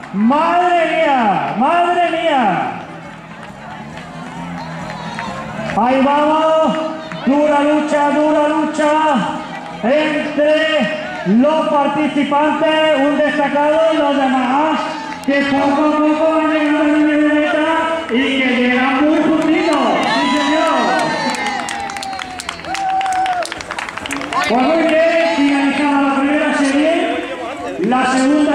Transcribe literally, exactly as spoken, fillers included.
¡Madre mía! ¡Madre mía! Ahí vamos. Dura lucha, dura lucha entre los participantes, un destacado y los demás, que poco a poco van llegando a la meta y que llegan muy juntitos. ¡Sí, señor! Pues muy bien, finalizada la primera serie, la segunda